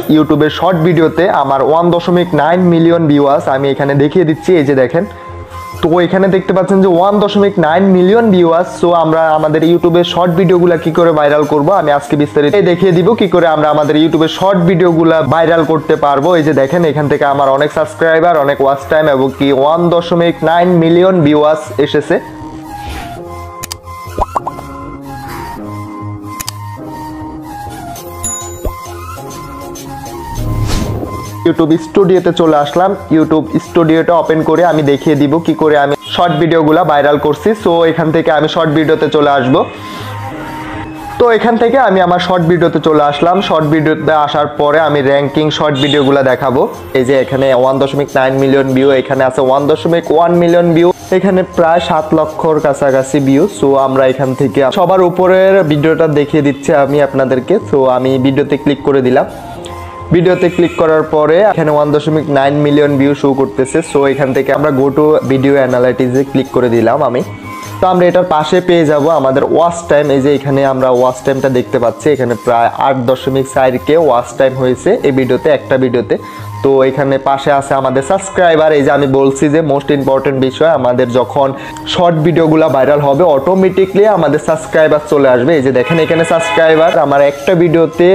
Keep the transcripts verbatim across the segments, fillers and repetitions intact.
ইউটিউবের শর্ট ভিডিওতে আমার ওয়ান দশমিক নাইন মিলিয়ন ভিউয়ার্স আমি এখানে দেখিয়ে দিচ্ছি। এই যে দেখেন, তো এখানে দেখতে পাচ্ছেন যে ওয়ান দশমিক নাইন মিলিয়ন ভিউয়ার্স। সো আমরা আমাদের ইউটিউবের শর্ট ভিডিওগুলো কি করে ভাইরাল করব আমি আজকে বিস্তারিত দেখিয়ে দিব কি করে আমরা আমাদের ইউটিউবের শর্ট ভিডিওগুলো ভাইরাল করতে পারবো। এই যে দেখেন, এখান থেকে আমার অনেক সাবস্ক্রাইবার, অনেক ওয়াচ টাইম এবং কি ওয়ান দশমিক নাইন মিলিয়ন ভিউয়ার্স এসেছে। ইউটিউব স্টুডিওতে চলে আসলাম। ইউটিউব স্টুডিওটা ওপেন করে আমি দেখিয়ে দিব কি করে আমি শর্ট ভিডিওগুলো ভাইরাল করছি। সো এখান থেকে আমি শর্ট ভিডিওতে চলে আসব। তো এখান থেকে আমি আমার শর্ট ভিডিওতে চলে আসলাম। শর্ট ভিডিওতে আসার পরে আমি র্যাঙ্কিং শর্ট ভিডিওগুলো দেখাবো। এই যে এখানে ওয়ান দশমিক নাইন মিলিয়ন ভিউ, এখানে আছে ওয়ান দশমিক ওয়ান মিলিয়ন ভিউ, এখানে প্রায় সাত লক্ষর কাছাকাছি ভিউ। সো আমরা এখান থেকে সবার উপরের ভিডিওটা দেখিয়ে দিচ্ছি আমি আপনাদেরকে। সো আমি ভিডিওতে ক্লিক করে দিলাম। ভিডিওতে ক্লিক করার পরে এখানে ওয়ান দশমিক নাইন মিলিয়ন ভিউ শো করতেছে। সো এখান থেকে আমরা গো টু ভিডিও অ্যানালাইটিক্সে ক্লিক করে দিলাম আমি। তো আমরা এটার পাশে পেয়ে যাব আমাদের ওয়াচ টাইম। এই যে এখানে আমরা ওয়াচ টাইমটা দেখতে পাচ্ছি, এখানে প্রায় আট দশমিক চার কে ওয়াচ টাইম হয়েছে এই ভিডিওতে, একটা ভিডিওতে। তো এখানে পাশে আছে আমাদের সাবস্ক্রাইবার। এই যে আমি বলছি যে মোস্ট ইম্পর্টেন্ট বিষয়, আমাদের যখন শর্ট ভিডিওগুলো ভাইরাল হবে অটোমেটিকলি আমাদের সাবস্ক্রাইবার চলে আসবে। এই যে দেখেন এখানে সাবস্ক্রাইবার, আমার একটা ভিডিওতে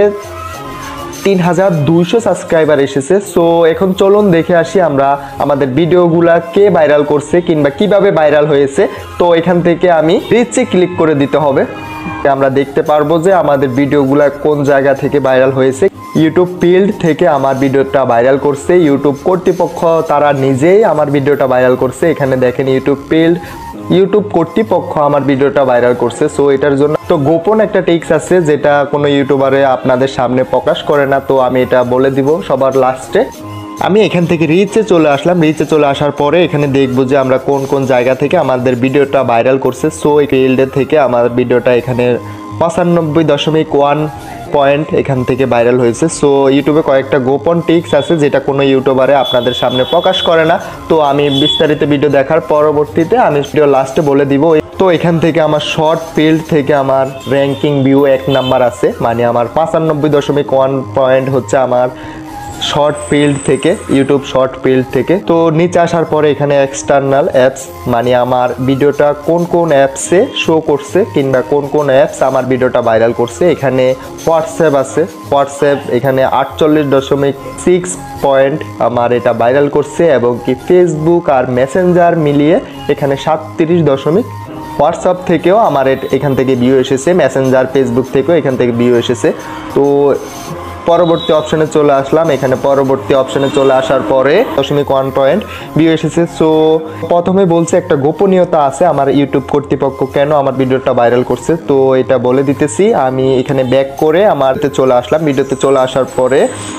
তিন হাজার দুইশো সাবস্ক্রাইবার এসেছে। সো এখন চলুন দেখে আসি আমরা আমাদের ভিডিওগুলা কে ভাইরাল করছে কিংবা কিভাবে ভাইরাল হয়েছে। তো এখান থেকে আমি রিচে ক্লিক করে দিতে হবে। আমরা দেখতে পারবো যে আমাদের ভিডিওগুলা কোন জায়গা থেকে ভাইরাল হয়েছে। ইউটিউব ফিল্ড থেকে আমার ভিডিওটা ভাইরাল করছে ইউটিউব কর্তৃপক্ষ, তারা নিজেই আমার ভিডিওটা ভাইরাল করছে। এখানে দেখেন ইউটিউব ফিল্ড, ইউটিউব কর্তৃপক্ষ আমার ভিডিওটা ভাইরাল করছে। সো এটার জন্য তো গোপন একটা টিপস আছে যেটা কোনো ইউটিউবারে আপনাদের সামনে প্রকাশ করে না। তো আমি এটা বলে দিব সবার লাস্টে। আমি এখান থেকে রিচে চলে আসলাম। রিচে চলে আসার পরে এখানে দেখবো যে আমরা কোন কোন জায়গা থেকে আমাদের ভিডিওটা ভাইরাল করছে। সো এই ফিল্ডে থেকে আমার ভিডিওটা এখানে পঁচানব্বই দশমিক ওয়ান পয়েন্ট এখান থেকে ভাইরাল হয়েছে। সো ইউটিউবে কয়েকটা গোপন টিপস আছে যেটা কোনো ইউটিউবারে আপনাদের সামনে প্রকাশ করে না। তো আমি বিস্তারিত ভিডিও দেখার পরবর্তীতে আমি ভিডিও লাস্টে বলে দিব। তো এখান থেকে আমার শর্ট ফিল্ড থেকে আমার র্যাঙ্কিং ভিউ এক নাম্বার আছে, মানে আমার পঁচানব্বই দশমিক ওয়ান পয়েন্ট হচ্ছে আমার শর্ট ফিল্ড থেকে, ইউটিউব শর্ট ফিল্ড থেকে। তো নিচে আসার পরে এখানে এক্সটার্নাল অ্যাপস, মানে আমার ভিডিওটা কোন কোন অ্যাপসে শো করছে কিংবা কোন কোন অ্যাপস আমার ভিডিওটা ভাইরাল করছে। এখানে হোয়াটসঅ্যাপ আছে, হোয়াটসঅ্যাপ এখানে আটচল্লিশ দশমিক সিক্স পয়েন্ট আমার এটা ভাইরাল করছে এবং কি ফেসবুক আর মেসেঞ্জার মিলিয়ে এখানে সাতত্রিশ দশমিক, হোয়াটসঅ্যাপ থেকেও আমার এখান থেকে ভিউ এসেছে, মেসেঞ্জার ফেসবুক থেকেও এখান থেকে ভিউ এসেছে। তো পরবর্তী অপশনে চলে আসলাম। এখানে পরবর্তী অপশনে চলে আসার পরে দশমিক ওয়ান পয়েন্ট ভিউ এসেছে। সো প্রথমে বলছে একটা গোপনীয়তা আছে আমার ইউটিউব কর্তৃপক্ষ কেন আমার ভিডিওটা ভাইরাল করছে। তো এটা বলে দিতেছি। আমি এখানে ব্যাক করে আমারতে চলে আসলাম। ভিডিওতে চলে আসার পরে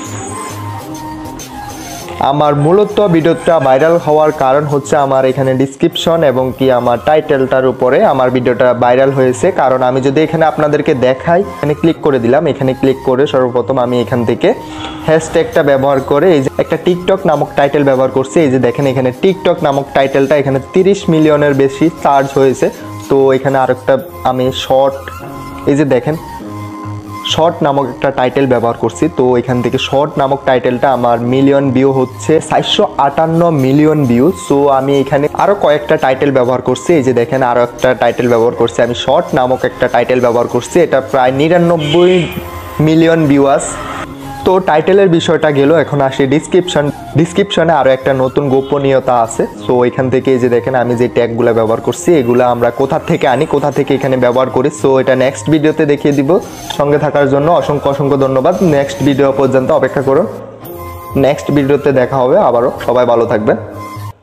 আমার মূলত ভিডিওটা ভাইরাল হওয়ার কারণ হচ্ছে আমার এখানে ডিসক্রিপশন এবং কি আমার টাইটেলটার উপরে আমার ভিডিওটা ভাইরাল হয়েছে। কারণ আমি যদি এখানে আপনাদেরকে দেখাই, এখানে ক্লিক করে দিলাম। এখানে ক্লিক করে সর্বপ্রথম আমি এখান থেকে হ্যাশট্যাগটা ব্যবহার করে এই যে একটা টিকটক নামক টাইটেল ব্যবহার করছি। এই যে দেখেন এখানে টিকটক নামক টাইটেলটা এখানে তিরিশ মিলিয়নের বেশি সার্চ হয়েছে। তো এখানে আরেকটা আমি শর্ট, এই যে দেখেন শর্ট নামক একটা টাইটেল ব্যবহার করছি। তো এখান থেকে শর্ট নামক টাইটেলটা আমার মিলিয়ন ভিউ হচ্ছে চারশো আটান্ন মিলিয়ন ভিউ। সো আমি এখানে আরও কয়েকটা টাইটেল ব্যবহার করছি। এই যে দেখেন আরও একটা টাইটেল ব্যবহার করছি আমি, শর্ট নামক একটা টাইটেল ব্যবহার করছি। এটা প্রায় নিরানব্বই মিলিয়ন ভিউয়ার্স। তো টাইটেলের বিষয়টা গেল, এখন আসি ডিসক্রিপশন। ডিসক্রিপশনে আরও একটা নতুন গোপনীয়তা আছে। সো এখান থেকে এই যে দেখেন আমি যে ট্যাগগুলো ব্যবহার করছি এগুলো আমরা কোথা থেকে আনি, কোথা থেকে এখানে ব্যবহার করি। সো এটা নেক্সট ভিডিওতে দেখিয়ে দিব। সঙ্গে থাকার জন্য অসংখ্য অসংখ্য ধন্যবাদ। নেক্সট ভিডিও পর্যন্ত অপেক্ষা করুন। নেক্সট ভিডিওতে দেখা হবে আবারও। সবাই ভালো থাকবেন।